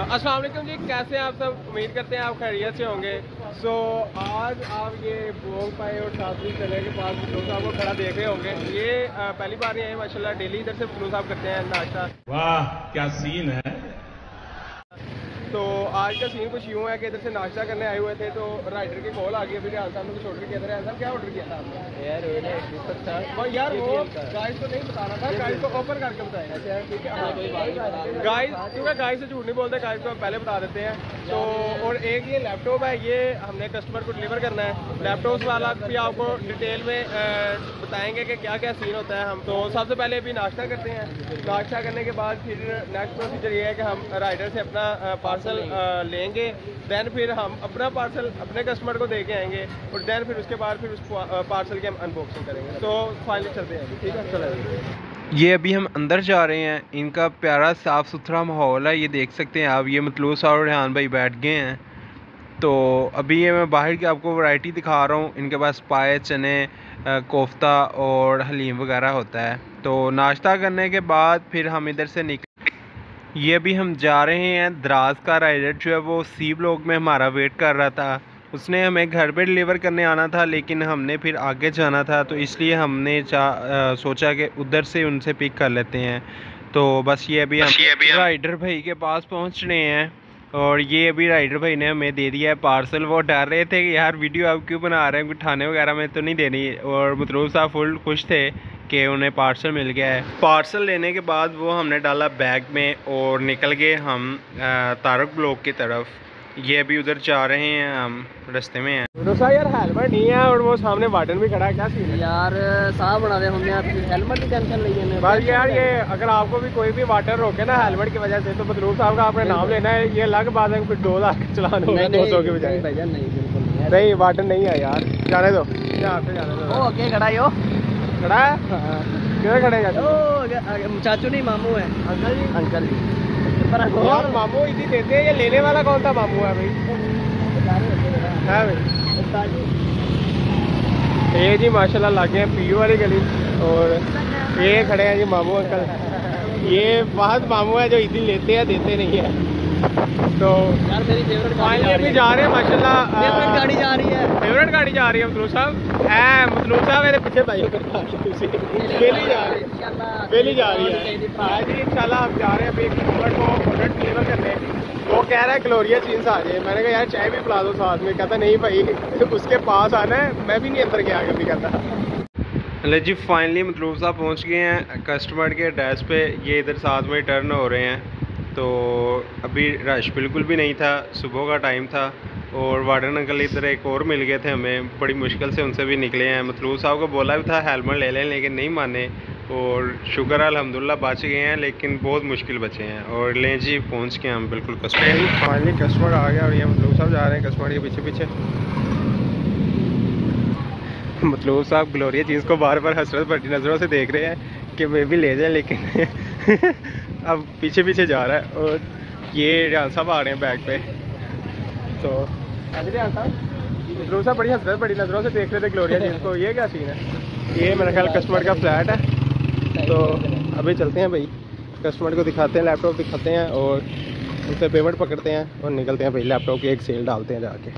अस्सलाम वालेकुम जी, कैसे हैं आप सब। उम्मीद करते हैं आप खैरियत से होंगे। आज आप ये बोंग पाए और साथी चले के पास फतलू साहब को खड़ा देख रहे होंगे। ये पहली बार नहीं आए माशाल्लाह, डेली इधर से फतलू साहब करते हैं नाश्ता। वाह क्या सीन है। तो आज का सीन कुछ यूँ है कि इधर से नाश्ता करने आए हुए थे तो राइडर की कॉल आ गई। फिर रियान साहब ने कुछ ऑर्डर किया था। रियान साहब क्या ऑर्डर किया था आपने? यार वो गाइस को नहीं बता रहा था, गाइस को ओपन करके बताया। अच्छा ठीक है गाइस, क्योंकि गाइस से झूठ नहीं बोलते, गाइस को हम पहले बता देते हैं। तो और एक ये लैपटॉप है, ये हमने कस्टमर को डिलीवर करना है। लैपटॉप वाला भी आपको डिटेल में बताएंगे कि क्या क्या सीन होता है। हम तो सबसे पहले अभी नाश्ता करते हैं। नाश्ता करने के बाद फिर नेक्स्ट प्रोसीजर ये है कि हम राइडर से अपना पार्सल लेंगे। दैन फिर हम अपना पार्सल अपने कस्टमर को दे के आएंगे और दैन फिर उसके बाद फिर उस पार्सल की हम अनबॉक्सिंग करेंगे। तो फाइनली चलते हैं, ठीक है चलो। ये अभी हम अंदर जा रहे हैं। इनका प्यारा साफ़ सुथरा माहौल है, ये देख सकते हैं आप। ये मतलूब साहब और रेहान भाई बैठ गए हैं। तो अभी ये मैं बाहर की आपको वैरायटी दिखा रहा हूँ। इनके पास पाए, चने, कोफ्ता और हलीम वगैरह होता है। तो नाश्ता करने के बाद फिर हम इधर से निकल, ये अभी हम जा रहे हैं। द्रास का राइडर जो है वो सी ब्लॉक में हमारा वेट कर रहा था। उसने हमें घर पे डिलीवर करने आना था, लेकिन हमने फिर आगे जाना था, तो इसलिए हमने सोचा कि उधर से उनसे पिक कर लेते हैं। तो बस ये अभी हम राइडर भाई के पास पहुंच रहे हैं और ये अभी राइडर भाई ने हमें दे दिया है पार्सल। वो डर रहे थे कि यार वीडियो आप क्यों बना रहे हैं, कुछ खाने वगैरह में तो नहीं देनी। और मतलूब साहब फुल खुश थे कि उन्हें पार्सल मिल गया है। पार्सल लेने के बाद वो हमने डाला बैग में और निकल गए हम तारक ब्लॉक की तरफ। ये अभी उधर जा रहे हैं, हम रास्ते में हैं। तो सर यार हेलमेट नहीं है और वो सामने वार्डन भी खड़ा है, क्या सीन है यार? साहब बना दे हमने हेलमेट की टेंशन ली है बस यार। ये अगर आपको भी कोई भी वाटर रोके ना हेलमेट की वजह से, तो मतलूब साहब का आपने नाम लेना है। ये अलग बात है, फिर 2000 का चलान होगा 200 के बजाय। नहीं वाटर नहीं है यार, जाने दो, यहाँ से जाने दो। ओके खड़ा हो, खड़ा है किधर खड़े हैं? चाचू नहीं मामू है। अंकल जी, अंकल जी यार मामू इसी देते हैं। ये लेने वाला कौन सा मामू है भाई? है भाई ये जी माशाल्लाह लागे हैं पीयू वाली गली। और ये खड़े हैं जी मामू अंकल। ये बहुत मामू है जो इतनी लेते हैं, देते नहीं है। तो यार मेरी फेवरेट फाइनली अभी जा रहे हैं माशाल्लाह। फेवरेट गाड़ी जा रही है, फेवरेट गाड़ी जा रही है मतलूब साहब। है मतलूब साहब मेरे पीछे भाई बेली जा रही है, बेली जा रही है। हाँ जी इंशाल्लाह हम जा रहे हैं अभी कस्टमर को प्रोडक्ट डिलीवर करने। वो कह रहा है ग्लोरिया चीज़ आ जाए। मैंने कहा यार चाय भी पिला दो साथ में। कहता नहीं भाई उसके पास आना है, मैं भी नहीं अंदर गया कभी। कहता ले जी फाइनली मतलूब साहब पहुँच गए हैं कस्टमर के एड्रेस पे। ये इधर साथ में टर्न हो रहे हैं। तो अभी रश बिल्कुल भी नहीं था, सुबह का टाइम था। और वार्डन अंकल इधर एक और मिल गए थे हमें, बड़ी मुश्किल से उनसे भी निकले हैं। मतलूब साहब को बोला भी था हेलमेट ले लें, लेकिन नहीं माने। और शुक्र अल्हम्दुलिल्लाह बच गए हैं, लेकिन बहुत मुश्किल बचे हैं। और लें जी पहुंच के हम बिल्कुल कस्टमर। फाइनली कस्टमर आ गया और ये मतलूब साहब जा रहे हैं कस्टमर के पीछे पीछे। मतलूब साहब ग्लोरिया चीज़ को बार बार हसरत भरी नज़रों से देख रहे हैं कि वे भी ले जाएं, लेकिन अब पीछे पीछे जा रहा है। और ये रियान साहब आ रहे हैं बैग पे। तो रियान साहब मतलूब साहब बड़ी हसरत बड़ी नज़रों से देख रहे थे ग्लोरिया चीज़ को। ये क्या सीन है? ये मेरा ख्याल कस्टमर का फ्लैट है। तो अभी चलते हैं भाई, कस्टमर को दिखाते हैं, लैपटॉप दिखाते हैं और उनसे पेमेंट पकड़ते हैं और निकलते हैं भाई। लैपटॉप की एक सेल डालते हैं जाके।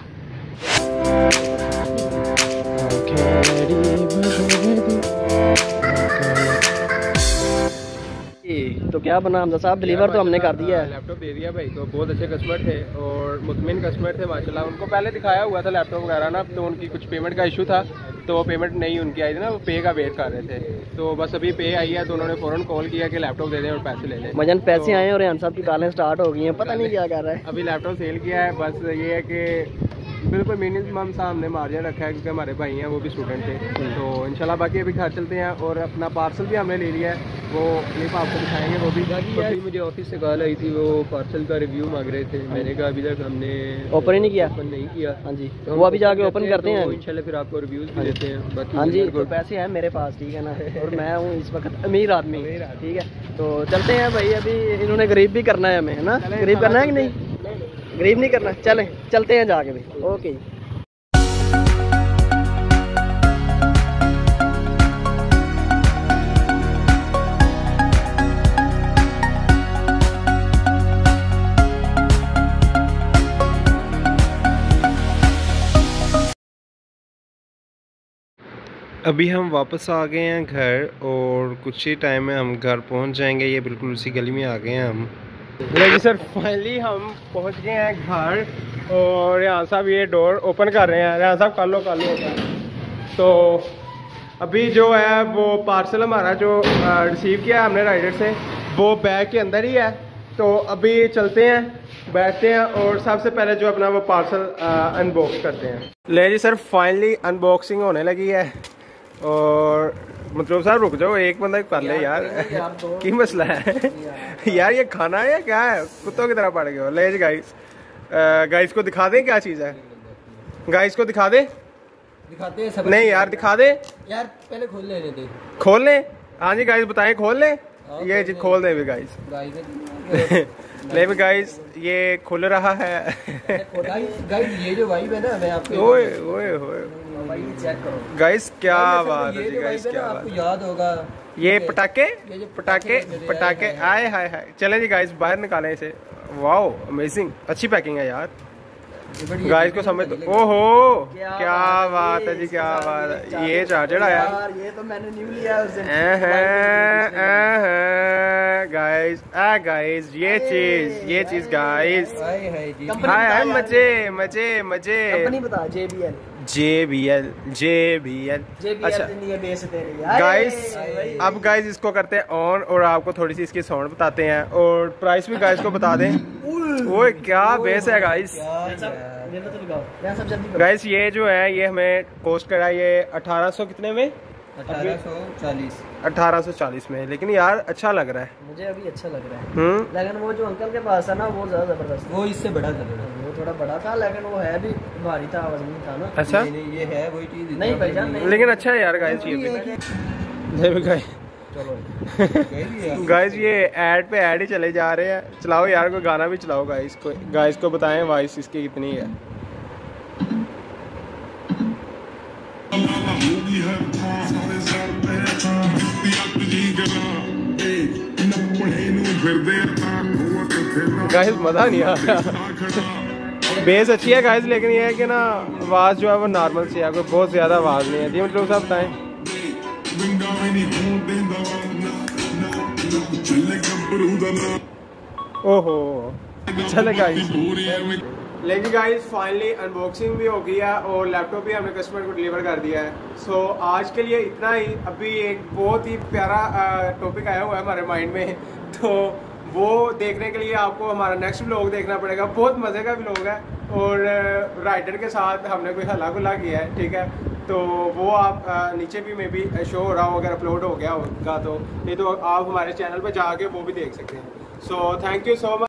तो क्या बना हमजा साहब? डिलीवर तो हमने कर दिया है, लैपटॉप दे दिया भाई। तो बहुत अच्छे कस्टमर थे और मुतमिन कस्टमर थे माशाल्लाह। उनको पहले दिखाया हुआ था लैपटॉप वगैरह ना, तो उनकी कुछ पेमेंट का इशू था, तो वो पेमेंट नहीं उनकी आई थी ना, वो पे का वेट कर रहे थे। तो बस अभी पे आई है तो उन्होंने फ़ौरन कॉल किया कि लैपटॉप दे दें और पैसे ले लें। मजन पैसे आए और रेहान साहब की कॉलें स्टार्ट हो गई हैं, पता नहीं क्या कर रहा है। अभी लैपटॉप सेल किया है। बस ये है कि बिल्कुल मिनिमम सा हमने मार्जिन रखा है, क्योंकि हमारे भाई हैं वो भी स्टूडेंट थे। तो इंशाल्लाह बाकी अभी घर चलते हैं और अपना पार्सल भी हमने ले लिया है, वो क्लिप आपको दिखाएंगे। वो भी मुझे ऑफिस से कॉल आई थी, वो पार्सल का रिव्यू मांग रहे थे। मैंने कहा अभी तक हमने ओपन ही नहीं किया। ओपन नहीं किया। हाँ जी, तो वो अभी जाके ओपन करते हैं इंशाल्लाह, फिर आपको रिव्यूज भी देते हैं। बाकी हाँ जी, तो पैसे हैं मेरे पास, ठीक है ना, और मैं हूँ इस वक्त अमीर आदमी, ठीक है। तो चलते हैं भाई, अभी इन्होंने गरीब भी करना है हमें, है ना? गरीब करना है कि नहीं? गरीब नहीं करना। चलें चलते हैं जाके भाई। ओके। अभी हम वापस आ गए हैं घर और कुछ ही टाइम में हम घर पहुंच जाएंगे। ये बिल्कुल उसी गली में आ गए हैं हम। जी सर, फाइनली हम पहुंच गए हैं घर और यहाँ साहब ये डोर ओपन कर रहे हैं। यहाँ साहब कर लो तो अभी जो है वो पार्सल हमारा जो रिसीव किया है हमने राइडर से, वो बैग के अंदर ही है। तो अभी चलते हैं, बैठते हैं और सबसे पहले जो अपना वो पार्सल अनबॉक्स करते हैं। ले जी सर, फाइनली अनबॉक्सिंग होने लगी है। और मतलब साहब रुक जाओ, एक बंदा कर ले यार, की मसला है यार, ये खाना है या क्या है? कुत्तों की तरह पड़ गए हो। ले जी गाइस को दिखा दें क्या चीज़ है। गाइस को दिखा दे, दिखाते हैं सब। नहीं यार दिखा दे यार, पहले खोल लेने दे। खोल लें? हाँ जी गाइस बताएं, खोल लें? ये जी खोल दे भी गाइस। ले भी गाइस ये खुल रहा है। गाइस ये जो वाइब है ना, मैं आपको ओए ओए ओए चेक करो गाइस, क्या बात है जी गाइस, क्या बात। आपको याद होगा ये पटाखे आए हाय हाय। चले जी गाइस बाहर निकालें इसे। वाओ अमेजिंग, अच्छी पैकिंग है यार। गाइस को समझ, ओहो क्या बात है जी, क्या बात है। ये चार्जर आया यार, ये तो मैंने न्यू लिया है उस दिन। गाइस ये चीज गाइस, हाय मजे। कंपनी बता। JBL। अच्छा गाइस, अब गाइस इसको करते हैं ऑन और आपको थोड़ी सी इसकी साउंड बताते हैं और प्राइस भी गाइस को बता दें। ओए क्या बेस है गाइस। गाइस ये जो है ये हमें कॉस्ट करा ये 1800 कितने में? 1840 में। लेकिन यार अच्छा लग रहा है, मुझे अभी अच्छा लग रहा है। लेकिन वो जो अंकल के पास है ना, वो ज्यादा जबरदस्त, वो इससे बड़ा था। वो थोड़ा बड़ा था लेकिन वो है भी भारी था, वजनी था ना। अच्छा नहीं, ये है वही चीज नहीं भाईजान, लेकिन अच्छा है यार गाइस ये भी। गाइस ये ऐड पे ऐड ही चले जा रहे हैं। चलाओ यार, कोई गाना भी चलाओ गाइस को बताएं वॉइस इसकी कितनी है। गाइस मजा नहीं आ रहा। बेस अच्छी है गाइस, लेकिन ये है कि ना आवाज़ जो है वो नॉर्मल सी है, कोई बहुत ज़्यादा आवाज़ नहीं है। जी मतलब साहब बताएं। ओहो चले गाइस। लेकिन गाइस फाइनली अनबॉक्सिंग भी हो गई है और लैपटॉप भी हमने कस्टमर को डिलीवर कर दिया है। सो आज के लिए इतना ही। अभी एक बहुत ही प्यारा टॉपिक आया हुआ है हमारे माइंड में, तो वो देखने के लिए आपको हमारा नेक्स्ट व्लॉग देखना पड़ेगा। बहुत मज़े का व्लॉग है और राइडर के साथ हमने कोई हल्ला गुल्ला किया है, ठीक है। तो वो आप नीचे भी मे बी शो हो रहा हो, अगर अपलोड हो गया होगा तो, नहीं तो आप हमारे चैनल पर जाके वो भी देख सकते हैं। So thank you so much.